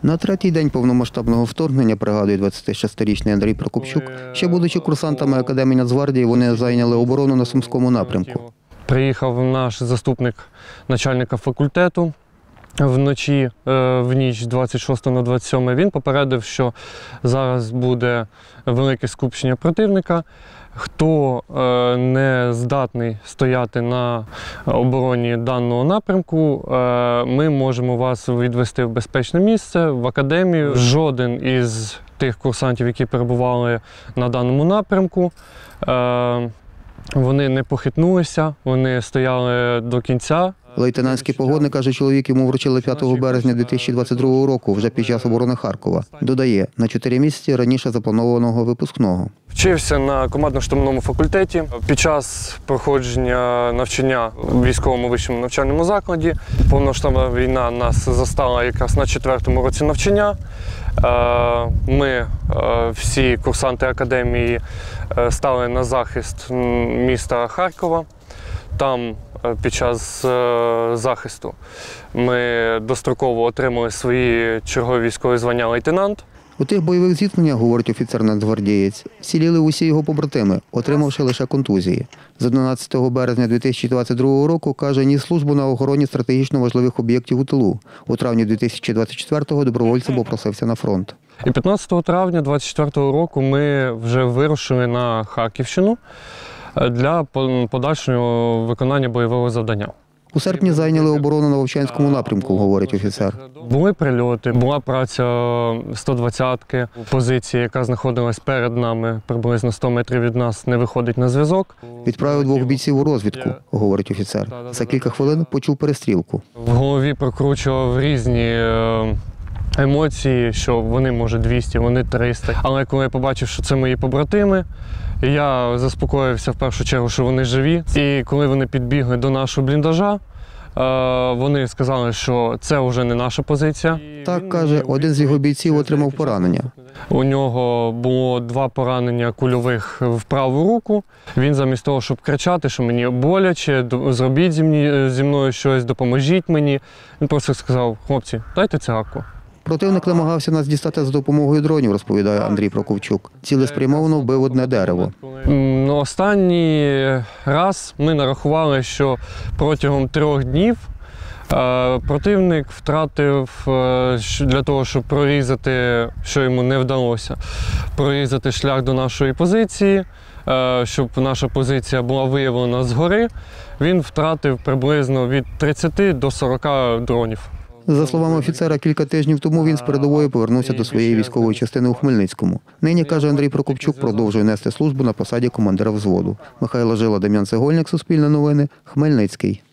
На третій день повномасштабного вторгнення, пригадує 26-річний Андрій Прокопчук, ще будучи курсантами Академії Нацгвардії, вони зайняли оборону на Сумському напрямку. Приїхав наш заступник начальника факультету вночі, в ніч 26 на 27. Він попередив, що зараз буде велике скупчення противника. Хто не здатний стояти на обороні даного напрямку, ми можемо вас відвести в безпечне місце, в академію. Жоден із тих курсантів, які перебували на даному напрямку, вони не похитнулися, вони стояли до кінця. Лейтенантський погодник, каже чоловік, йому вручили 5 березня 2022 року, вже під час оборони Харкова. Додає, на 4 місяці раніше запланованого випускного. Вчився на командно-штурмовому факультеті. Під час проходження навчання в військовому вищому навчальному закладі повномасштабна війна нас застала якраз на 4-му році навчання. Ми, всі курсанти академії, стали на захист міста Харкова. Там під час захисту ми достроково отримали свої чергові військові звання лейтенант. У тих бойових зіткненнях, говорить офіцер-нацгвардієць, вціліли усі його побратими, отримавши лише контузії. З 11 березня 2022 року, каже, ніс службу на охороні стратегічно важливих об'єктів у тилу. У травні 2024-го добровольцем попросився на фронт. І 15 травня 2024 року ми вже вирушили на Харківщину для подальшого виконання бойового завдання. У серпні зайняли оборону на Вовчанському напрямку, говорить офіцер. Були прильоти, була праця 120-ки, позиції, яка знаходилась перед нами, приблизно 100 метрів від нас, не виходить на зв'язок. Відправив 2 бійців у розвідку, говорить офіцер. За кілька хвилин почув перестрілку. В голові прокручував різні емоції, що вони, може, 200, вони 300. Але коли я побачив, що це мої побратими, я заспокоївся в першу чергу, що вони живі. І коли вони підбігли до нашого бліндажа, вони сказали, що це вже не наша позиція. Так, каже, один з його бійців отримав поранення. У нього було 2 поранення кульових в праву руку. Він замість того, щоб кричати, що мені боляче, зробіть зі мною щось, допоможіть мені, він просто сказав: хлопці, дайте цигарку. Противник намагався нас дістати за допомогою дронів, розповідає Андрій Прокопчук. Цілеспрямовано вбив одне дерево. Останній раз ми нарахували, що протягом 3 днів противник втратив, для того, щоб прорізати, що йому не вдалося, прорізати шлях до нашої позиції, щоб наша позиція була виявлена згори, він втратив приблизно від 30 до 40 дронів. За словами офіцера, кілька тижнів тому він з передової повернувся до своєї військової частини у Хмельницькому. Нині, каже Андрій Прокопчук, продовжує нести службу на посаді командира взводу. Михайло Жила, Дем'ян Цегольник, Суспільне новини, Хмельницький.